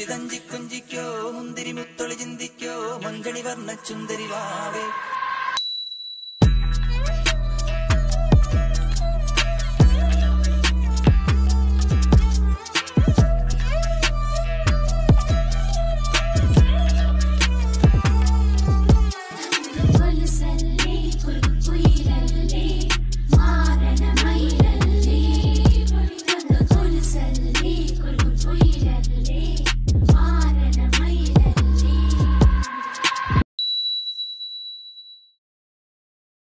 തഞ്ചി കൊഞ്ചിക്കോ മുന്തിരി മുത്തൊളി ചിന്തിക്കോ മങ്കണി വർണ്ണ ചുന്ദരി വാവേ